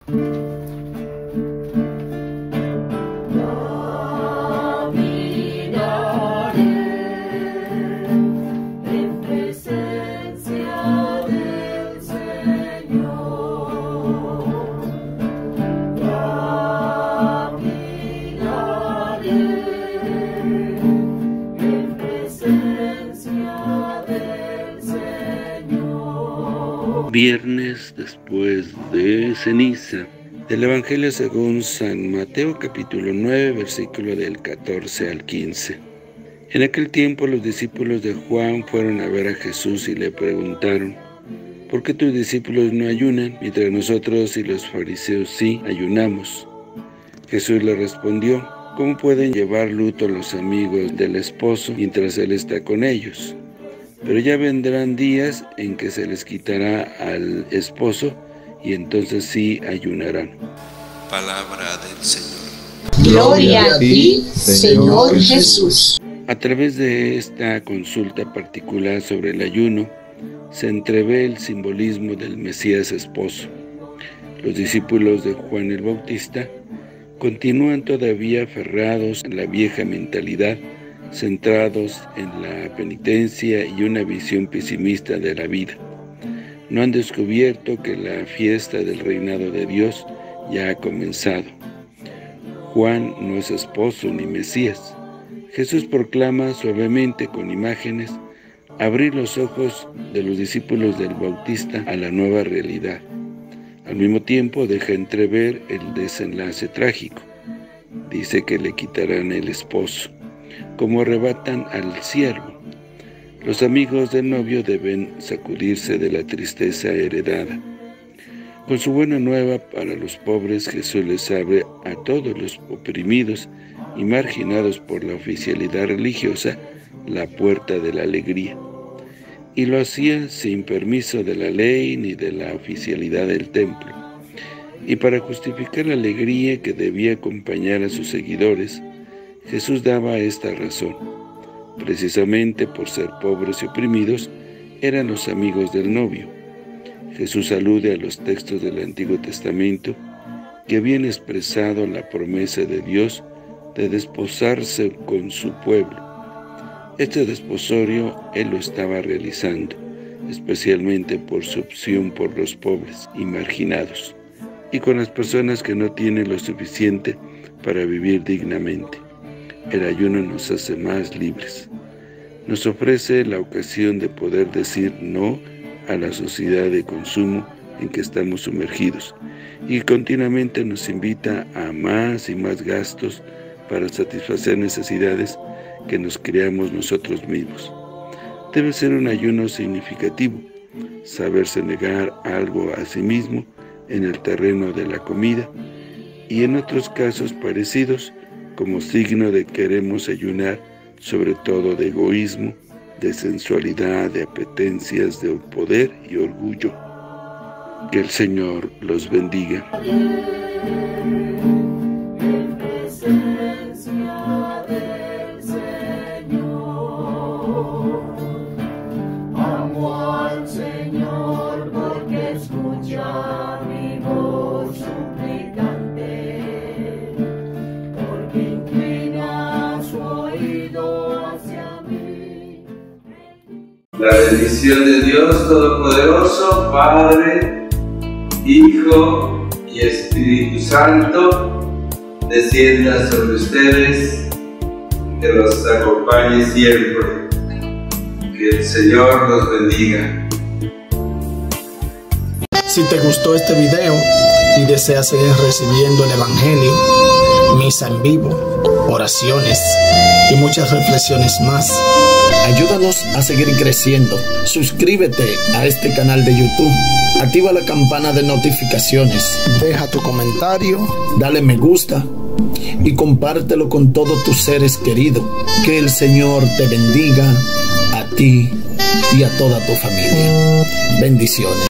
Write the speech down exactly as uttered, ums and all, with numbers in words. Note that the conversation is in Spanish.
Viernes después de ceniza. Del Evangelio según San Mateo, capítulo nueve, versículo del catorce al quince. En aquel tiempo los discípulos de Juan fueron a ver a Jesús y le preguntaron: ¿por qué tus discípulos no ayunan, mientras nosotros y los fariseos sí ayunamos? Jesús le respondió: ¿cómo pueden llevar luto los amigos del esposo mientras él está con ellos? Pero ya vendrán días en que se les quitará al esposo, y entonces sí ayunarán. Palabra del Señor. Gloria a ti, Señor Jesús. A través de esta consulta particular sobre el ayuno, se entrevé el simbolismo del Mesías esposo. Los discípulos de Juan el Bautista continúan todavía aferrados en la vieja mentalidad, centrados en la penitencia y una visión pesimista de la vida. No han descubierto que la fiesta del reinado de Dios ya ha comenzado. Juan no es esposo ni Mesías. Jesús proclama suavemente con imágenes abrir los ojos de los discípulos del Bautista a la nueva realidad. Al mismo tiempo deja entrever el desenlace trágico. Dice que le quitarán el esposo, como arrebatan al siervo. Los amigos del novio deben sacudirse de la tristeza heredada. Con su buena nueva para los pobres, Jesús les abre a todos los oprimidos y marginados por la oficialidad religiosa la puerta de la alegría. Y lo hacía sin permiso de la ley ni de la oficialidad del templo. Y para justificar la alegría que debía acompañar a sus seguidores, Jesús daba esta razón: precisamente por ser pobres y oprimidos, eran los amigos del novio. Jesús alude a los textos del Antiguo Testamento que habían expresado la promesa de Dios de desposarse con su pueblo. Este desposorio Él lo estaba realizando, especialmente por su opción por los pobres y marginados, y con las personas que no tienen lo suficiente para vivir dignamente. El ayuno nos hace más libres. Nos ofrece la ocasión de poder decir no a la sociedad de consumo en que estamos sumergidos, y continuamente nos invita a más y más gastos para satisfacer necesidades que nos creamos nosotros mismos. Debe ser un ayuno significativo, saberse negar algo a sí mismo en el terreno de la comida, y en otros casos parecidos, como signo de que queremos ayunar, sobre todo de egoísmo, de sensualidad, de apetencias, de poder y orgullo. Que el Señor los bendiga. La bendición de Dios Todopoderoso, Padre, Hijo y Espíritu Santo, descienda sobre ustedes, que los acompañe siempre. Que el Señor los bendiga. Si te gustó este video y deseas seguir recibiendo el Evangelio, misa en vivo, oraciones y muchas reflexiones más, ayúdanos a seguir creciendo. Suscríbete a este canal de YouTube, activa la campana de notificaciones, deja tu comentario, dale me gusta y compártelo con todos tus seres queridos. Que el Señor te bendiga a ti y a toda tu familia. Bendiciones.